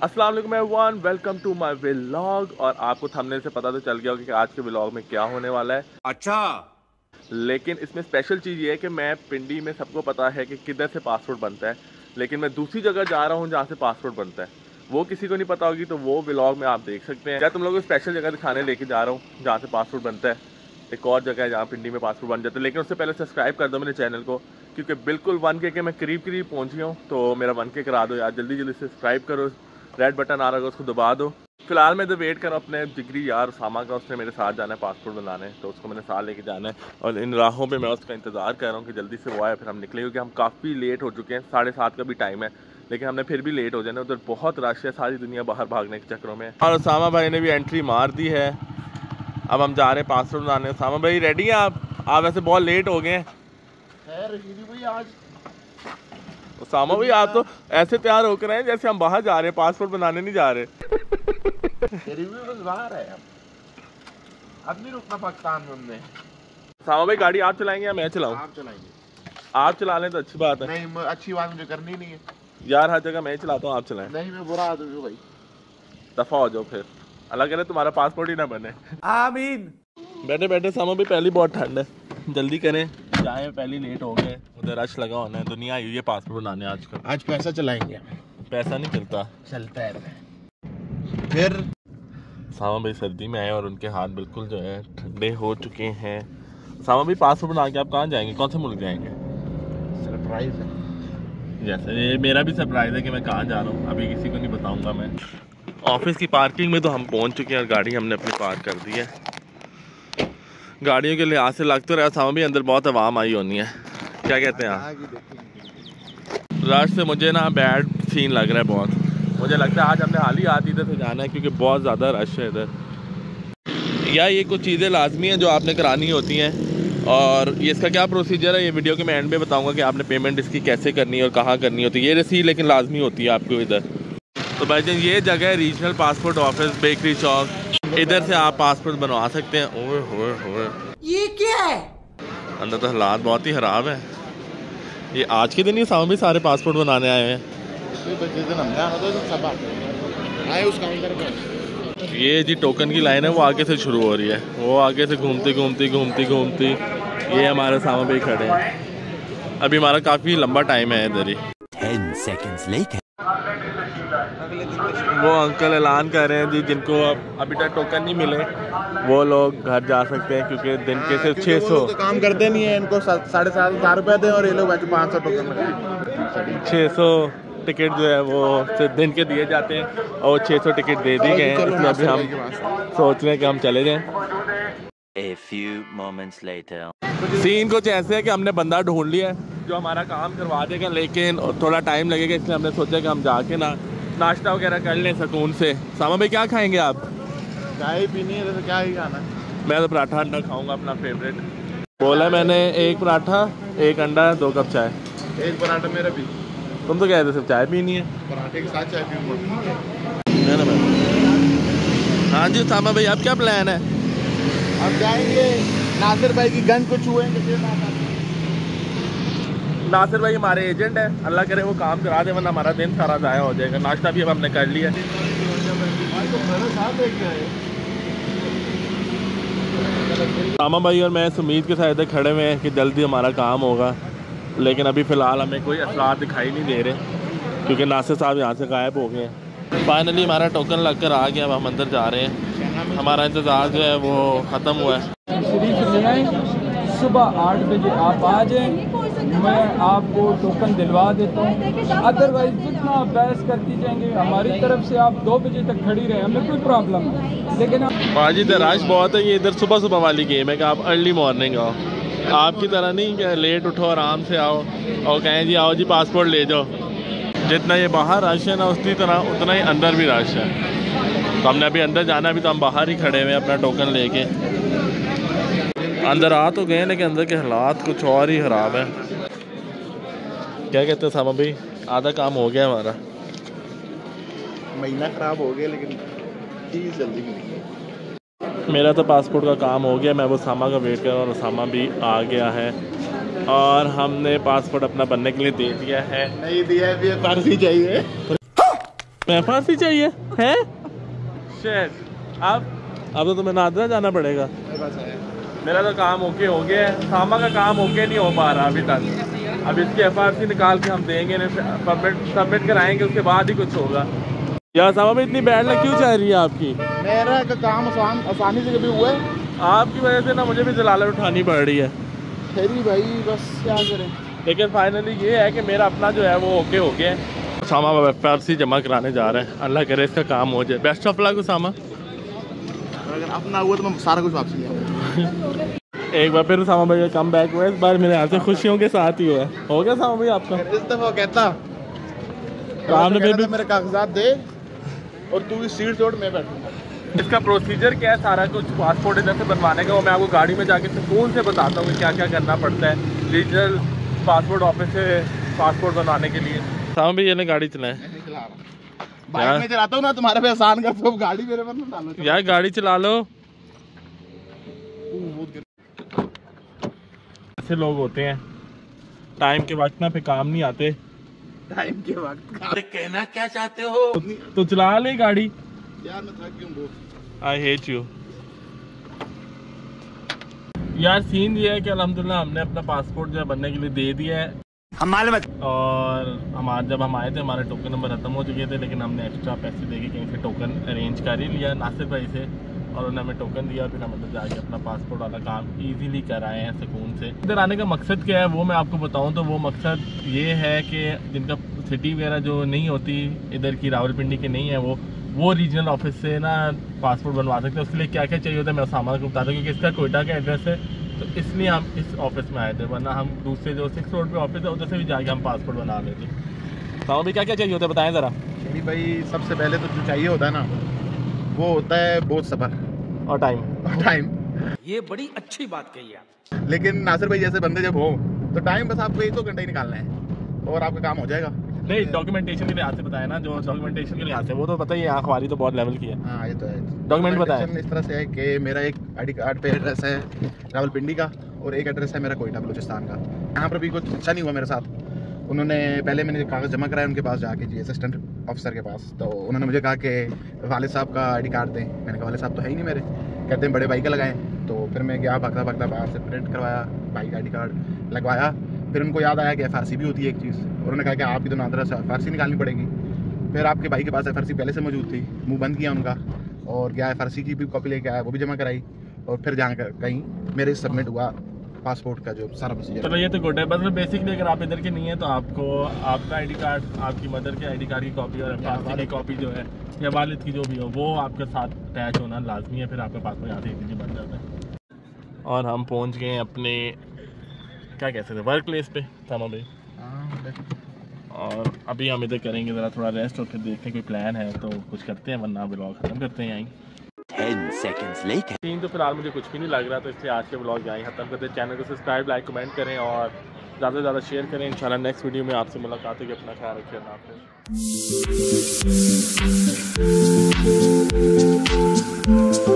अस्सलाम वालेकुम everyone, welcome to my vlog. और आपको थंबनेल से पता तो चल गया होगा कि आज के व्लॉग में क्या होने वाला है। अच्छा, लेकिन इसमें स्पेशल चीज़ ये है कि मैं पिंडी में सबको पता है कि किधर से पासपोर्ट बनता है, लेकिन मैं दूसरी जगह जा रहा हूँ जहाँ से पासपोर्ट बनता है। वो किसी को नहीं पता होगी, तो वो व्लॉग में आप देख सकते हैं। क्या तुम लोगों को स्पेशल जगह दिखाने लेके जा रहा हूँ जहाँ से पासपोर्ट बनता है। एक और जगह है जहाँ पिंडी में पासपोर्ट बन जाता है, लेकिन उससे पहले सब्सक्राइब कर दो मेरे चैनल को, क्योंकि बिल्कुल 1K के मैं करीब पहुँच गया हूँ। तो मेरा 1K करा दो यार, जल्दी जल्दी सब्सक्राइब करो। रेड बटन आ रहा है उसको दबा दो। फिलहाल मैं तो वेट कर अपने जिगरी यार उसामा का, उसने मेरे साथ जाना है पासपोर्ट बनाने, तो उसको मैंने साथ लेके जाना है। और इन राहों पे मैं उसका इंतज़ार कर रहा हूँ कि जल्दी से वो आए, फिर हम निकले, क्योंकि हम काफ़ी लेट हो चुके हैं। 7:30 का भी टाइम है, लेकिन हमने फिर भी लेट हो जाना। उधर बहुत रश है, सारी दुनिया बाहर भागने के चक्करों में। और उसामा भाई ने भी एंट्री मार दी है। अब हम जा रहे हैं पासपोर्ट बनाने। उसामा भाई रेडी हैं आप वैसे बहुत लेट हो गए हैं। उसामा भाई आप तो ऐसे तैयार होकर आए जैसे हम बाहर जा रहे हैं, पासपोर्ट बनाने नहीं जा रहे। बाहर है अब नहीं रुकना पाकिस्तान में हमने। उसामा भाई गाड़ी आप चलाएंगे या मैं चलाऊं? आप चलाएंगे। आप चला लें तो अच्छी बात है। नहीं, अच्छी बात मुझे करनी नहीं है यार, हर जगह मैं ही चलाता हूँ, आप चलाएं। नहीं, मैं बुरा आदमी हूँ भाई। दफा हो जाओ फिर, अल्लाह करे तुम्हारा पासपोर्ट ही ना बने। आमीन। बैठे बैठे सामा भी पहली बहुत ठंड है, जल्दी करें जाए, पहले लेट हो गए। उधर रश लगा होना है, दुनिया आई हुई है पासपोर्ट बनाने आजकल। आज पैसा चलाएंगे। पैसा नहीं चलता, चलता है फिर। सामा भाई सर्दी में आए और उनके हाथ बिल्कुल जो है ठंडे हो चुके हैं। सामा भाई पासपोर्ट बना के आप कहाँ जाएंगे, कौन से मुल्क जाएंगे? सरप्राइज है। जैसे ये मेरा भी सरप्राइज है कि मैं कहाँ जा रहा हूँ, अभी किसी को नहीं बताऊँगा मैं। ऑफिस की पार्किंग में तो हम पहुँच चुके हैं और गाड़ी हमने अपनी पार्क कर दी है। गाड़ियों के लिहाज से लगता रहा सामा भी अंदर बहुत आवाम आई होनी है, क्या कहते हैं आप? रश से मुझे ना बैड सीन लग रहा है बहुत। मुझे लगता है आज हमने हाल ही आती इधर से जाना है, क्योंकि बहुत ज़्यादा रश है इधर। या ये कुछ चीज़ें लाजमी हैं जो आपने करानी होती हैं, और ये इसका क्या प्रोसीजर है ये वीडियो के मैं एंड में बताऊंगा कि आपने पेमेंट इसकी कैसे करनी है और कहाँ करनी होती है। ये रसीद लेकिन लाजमी होती है आपको इधर। तो भाईजान ये जगह है regional passport office, bakery Chowk. इधर से आप पासपोर्ट बनवा सकते हैं। ओए होए होए, ये क्या है? अंदर तो हालात बहुत ही ख़राब है। ये आज के दिन ही सामने भी सारे पासपोर्ट बनाने आए हैं। ये जी टोकन की लाइन है, वो आगे से शुरू हो रही है, वो आगे से घूमती ये हमारे सामने भी खड़े हैं। अभी हमारा काफ़ी लंबा टाइम है इधर ही। 10 seconds later. वो अंकल ऐलान कर रहे हैं जी, जिनको अभी तक टोकन नहीं मिले वो लोग घर जा सकते हैं, क्योंकि दिन के सिर्फ 600 तो काम करते नहीं है। इनको 7,500 रुपए दें और ये लोग 500 टोकन 600 टिकट जो है वो सिर्फ दिन के दिए जाते हैं, और 600 टिकट दे दिए गए हैं। इसमें अभी हम सोच रहे हैं कि हम चले जाएं। A few moments later. Scene कुछ ऐसे है कि हमने बंदा ढूंढ लिया है जो हमारा काम करवा देगा, लेकिन थोड़ा टाइम लगेगा, इसलिए हमने सोचा कि हम जाके ना नाश्ता वगैरह कर लें सुकून से। सामा भाई क्या खाएंगे आप? चाय पीनी है तो क्या ही खाना? मैं तो पराठा अंडा खाऊंगा, अपना फेवरेट। बोला मैंने 1 पराठा 1 अंडा 2 कप चाय। 1 पराठा मेरा भी। तुम तो कहते सिर्फ चाय पीनी है। पराठे के साथ चाय पीऊंगा। हाँ जी सामा भाई, अब क्या प्लान है? अब जाएंगे नासिर भाई की गन को छुएंगे। नासिर भाई हमारे एजेंट है, अल्लाह करे वो काम करा दे, वरना हमारा दिन सारा ज़ाया हो जाएगा। नाश्ता भी अब हमने कर लिया। सामा भाई और मैं उम्मीद के साथ इधर खड़े हुए हैं कि जल्दी हमारा काम होगा, लेकिन अभी फ़िलहाल हमें कोई असरार दिखाई नहीं दे रहे, क्योंकि नासिर साहब यहाँ से गायब हो गए हैं। फाइनली हमारा टोकन लग कर आ गया, अब हम अंदर जा रहे हैं। हमारा इंतज़ार जो है वो ख़त्म हुआ है। शरीफ ले आए, सुबह 8 बजे आप आ जाएं, मैं आपको टोकन दिलवा देता हूँ। अदरवाइज जितना आप बहस करती जाएंगे, हमारी तरफ से आप 2 बजे तक खड़ी रहे, हमें कोई प्रॉब्लम नहीं। लेकिन बाजी इधर रश बहुत है। ये इधर सुबह सुबह वाली गेम है कि आप अर्ली मॉर्निंग आओ, आपकी तरह नहीं कि लेट उठो आराम से आओ और कहें जी आओ जी पासपोर्ट ले जाओ। जितना ये बाहर रश है ना, उसी तरह उतना ही अंदर भी रश है। तो हमने अभी अंदर जाना, अभी तो हम बाहर ही खड़े हुए अपना टोकन लेके। अंदर आ तो गए, लेकिन अंदर के हालात कुछ और ही ख़राब है। क्या कहते हैं सामा भाई, आधा काम हो गया हमारा। महीना ख़राब हो गया, लेकिन चीज़ जल्दी मिली। मेरा तो पासपोर्ट का काम हो गया, मैं वो सामा का वेट कर रहा हूँ और सामा भी आ गया है। और हमने पासपोर्ट अपना बनने के लिए दे दिया है। नहीं दिया है, फर्जी चाहिए। फांसी चाहिए है शेट अब तो तुम्हें नादरा जाना पड़ेगा। मेरा तो काम ओके हो गया है, सामा का काम ओके नहीं हो पा रहा अभी तक। अब इसकी FRC निकाल के हम देंगे, सबमिट कराएंगे, उसके बाद ही कुछ होगा। यार सामा में इतनी बैड लग क्यों चाह रही है आपकी? मेरा का काम आसानी से कभी हुआ है, आपकी वजह से ना मुझे भी जलालत उठानी पड़ रही है। तेरी भाई बस क्या करें। लेकिन फाइनली ये है कि मेरा अपना जो है वो ओके हो गया है। सामा FRC जमा कराने जा रहे हैं, अल्लाह करे इसका काम हो जाए। बेस्ट ऑफ लक सामा। अगर अपना हुआ तो मैं सारा कुछ वापस लिया। एक बार फिर सामा भाई का कम बैक हुआ है, इस बार मेरे हाथ से खुशियों के साथ ही हुआ है। हो गया सामा भाई आपका? इस दफा कहता तो आपने फिर मेरे कागजात दे और तू इस सीट छोड़, मैं बैठूंगा। इसका प्रोसीजर क्या है सारा कुछ पासपोर्ट इधर से बनवाने का, वो मैं आपको गाड़ी में जाके सुकून से बताता हूँ कि क्या क्या करना पड़ता है रीजनल पासपोर्ट ऑफिस से पासपोर्ट बनवाने के लिए। सामा भाई ये गाड़ी चलाएं। बाइक में चलाता हूँ ना, तुम्हारे पे आसान कर, तो गाड़ी मेरे पर ना डालो यार, गाड़ी चला लो। ऐसे लोग होते हैं टाइम के वक्त ना पे काम नहीं आते। टाइम के वक्त अरे कहना क्या चाहते हो? तो चला ले गाड़ी। यार मैं थक गया हूं बहुत। I hate you. यार सीन ये है कि अल्हम्दुलिल्लाह हमने अपना पासपोर्ट जो है बनने के लिए दे दिया है। और जब हम आए थे हमारे टोकन नंबर खत्म हो चुके थे, लेकिन हमने एक्स्ट्रा पैसे दे के कहीं से टोकन अरेंज कर ही लिया नासिर भाई से, और उन्होंने हमें टोकन दिया। फिर हम अंदर जाके अपना पासपोर्ट वाला काम इजीली कर आए हैं सुकून से। इधर आने का मकसद क्या है वो मैं आपको बताऊं तो वो मकसद ये है कि जिनका सिटी वगैरह जो नहीं होती इधर की, रावलपिंडी की नहीं है, वो रीजनल ऑफिस से ना पासपोर्ट बनवा सकते हैं। उसके लिए क्या क्या चाहिए होता है मैं सामान को बताता हूँ, क्योंकि इसका कोयटा का एड्रेस है, तो इसलिए हम इस ऑफिस में आए थे, वरना हम दूसरे जो 6 रोड पे ऑफिस है उधर से भी जाके हम पासपोर्ट बना लेते। सामा भी क्या क्या चाहिए होता है बताएं ज़रा। मेरी भाई सबसे पहले तो जो चाहिए होता है ना, वो होता है बहुत सब्र और टाइम। ये बड़ी अच्छी बात कही आप। लेकिन नासिर भाई जैसे बंदे जब हो तो टाइम बस आपको 1-2 घंटे ही निकालना है और आपका काम हो जाएगा। नहीं, डॉक्यूमेंटेशन के लिहाज से बताया ना, जो डॉक्यूमेंटेशन के लिहाज से वो तो पता ही है, अखबारी तो बहुत लेवल की है। हाँ ये तो है। डॉक्यूमेंट बताएं। इस तरह से है कि मेरा एक ID कार्ड पे एड्रेस है रावलपिंडी का और एक एड्रेस है मेरा कोयटा बलूचिस्तान का। यहाँ पर भी कुछ अच्छा नहीं हुआ मेरे साथ। उन्होंने पहले मैंने कागज़ जमा कराया उनके पास जाके, जी असिस्टेंट ऑफिसर के पास, तो उन्होंने मुझे कहा कि वालिद साहब का ID कार्ड दें। मैंने कहा वालिद साहब तो है ही नहीं मेरे, कहते हैं बड़े भाई का लगाएं। तो फिर मैं गया भागता बाहर से प्रिंट करवाया, भाई का ID कार्ड लगवाया। फिर उनको याद आया कि FRC भी होती है एक चीज़, उन्होंने कहा कि आपकी तो नादरा से FRC निकालनी पड़ेगी। फिर आपके भाई के पास FRC पहले से मौजूद थी, मुंह बंद किया उनका और गया FRC की भी कॉपी लेके आया, वो भी जमा कराई, और फिर जाकर कहीं मेरे सबमिट हुआ पासपोर्ट का जो सारा प्रोसीजर। चलो ये तो गुड है। बस बेसिकली अगर आप इधर के नहीं है तो आपको आपका ID कार्ड, आपकी मदर के ID कार्ड की कॉपी और FRC की कॉपी जो है या वालिद की जो भी हो वो आपके साथ अटैच होना लाजमी है, फिर आपका पासपोर्ट यहाँ से इजीली बन जाता है। और हम पहुँच गए अपने क्या कह सकते हैं वर्क प्लेस पे सामा भाई, और अभी हम इधर करेंगे ज़रा थोड़ा रेस्ट और फिर देखते हैं कोई प्लान है तो कुछ करते हैं, वरना व्लॉग ख़त्म करते हैं यहीं। 10 seconds later. सीन तो फिलहाल मुझे कुछ भी नहीं लग रहा, तो इसलिए आज के व्लॉग यहीं ख़त्म करते हैं। चैनल को सब्सक्राइब, लाइक, कमेंट करें और ज़्यादा से ज़्यादा शेयर करें। इंशाल्लाह नेक्स्ट वीडियो में आपसे मुलाकात होगी। अपना ख्याल रखिए। अल्लाह हाफ़िज़।